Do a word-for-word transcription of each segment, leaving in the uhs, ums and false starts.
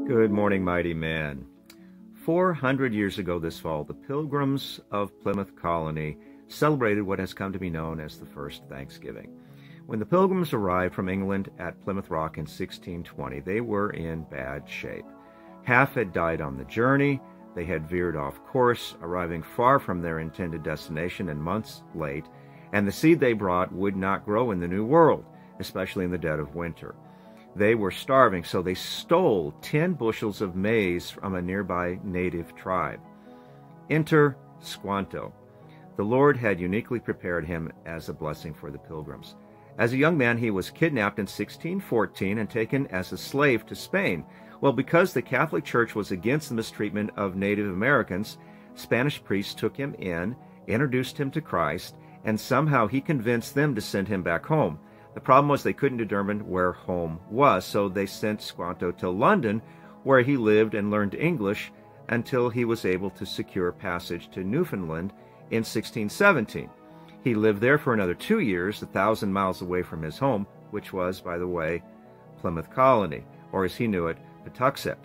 Good morning, mighty men. Four hundred years ago this fall, the Pilgrims of Plymouth Colony celebrated what has come to be known as the first Thanksgiving. When the Pilgrims arrived from England at Plymouth Rock in sixteen twenty, they were in bad shape. Half had died on the journey, they had veered off course, arriving far from their intended destination and months late, and the seed they brought would not grow in the New World, especially in the dead of winter. They were starving, so they stole ten bushels of maize from a nearby native tribe. Enter Squanto. The Lord had uniquely prepared him as a blessing for the Pilgrims. As a young man, he was kidnapped in sixteen fourteen and taken as a slave to Spain. Well, because the Catholic Church was against the mistreatment of Native Americans, Spanish priests took him in, introduced him to Christ, and somehow he convinced them to send him back home. The problem was they couldn't determine where home was, so they sent Squanto to London, where he lived and learned English until he was able to secure passage to Newfoundland in sixteen seventeen. He lived there for another two years, a thousand miles away from his home, which was, by the way, Plymouth Colony, or as he knew it, Patuxet.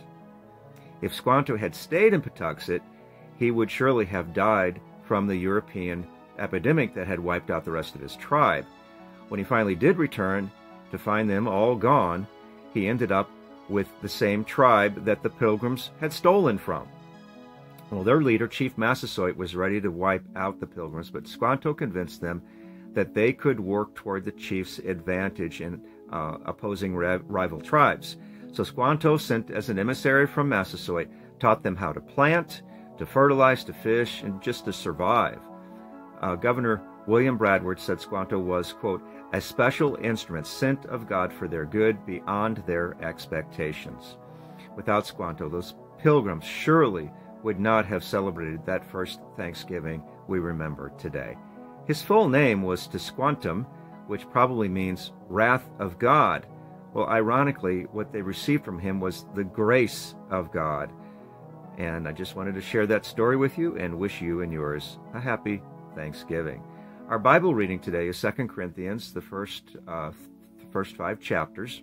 If Squanto had stayed in Patuxet, he would surely have died from the European epidemic that had wiped out the rest of his tribe. When he finally did return to find them all gone, he ended up with the same tribe that the Pilgrims had stolen from. Well, their leader, Chief Massasoit, was ready to wipe out the Pilgrims, but Squanto convinced them that they could work toward the chief's advantage in uh, opposing rival tribes. So Squanto, sent as an emissary from Massasoit, taught them how to plant, to fertilize, to fish, and just to survive. Uh, Governor William Bradward said Squanto was, quote, a special instrument sent of God for their good beyond their expectations. Without Squanto, those Pilgrims surely would not have celebrated that first Thanksgiving we remember today. His full name was Tisquantum, which probably means wrath of God. Well, ironically, what they received from him was the grace of God. And I just wanted to share that story with you and wish you and yours a happy Thanksgiving. Our Bible reading today is Second Corinthians, the first, uh, first five chapters.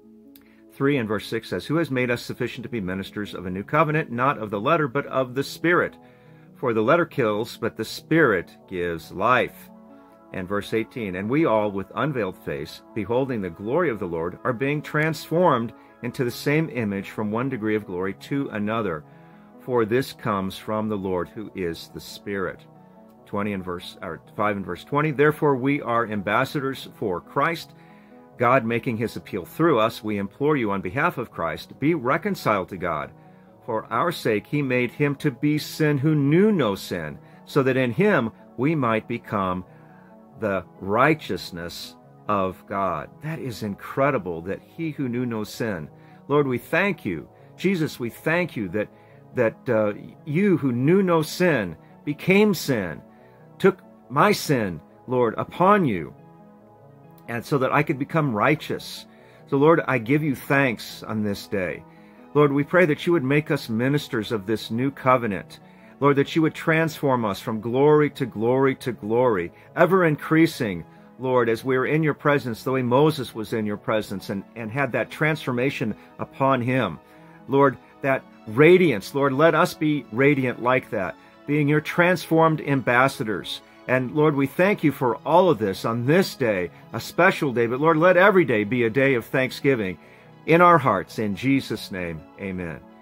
three and verse six says, Who has made us sufficient to be ministers of a new covenant, not of the letter, but of the Spirit? For the letter kills, but the Spirit gives life. And verse eighteen, And we all, with unveiled face, beholding the glory of the Lord, are being transformed into the same image from one degree of glory to another. For this comes from the Lord, who is the Spirit. twenty and verse, or five and verse twenty, Therefore we are ambassadors for Christ, God making his appeal through us. We implore you on behalf of Christ, be reconciled to God. For our sake he made him to be sin who knew no sin, so that in him we might become the righteousness of God. That is incredible, that he who knew no sin. Lord, we thank you. Jesus, we thank you that, that uh, you who knew no sin became sin, took my sin, Lord, upon you, and so that I could become righteous. So, Lord, I give you thanks on this day. Lord, we pray that you would make us ministers of this new covenant. Lord, that you would transform us from glory to glory to glory, ever increasing, Lord, as we are in your presence, the way Moses was in your presence and, and had that transformation upon him. Lord, that radiance, Lord, let us be radiant like that, being your transformed ambassadors. And Lord, we thank you for all of this on this day, a special day. But Lord, let every day be a day of thanksgiving in our hearts. In Jesus' name, amen.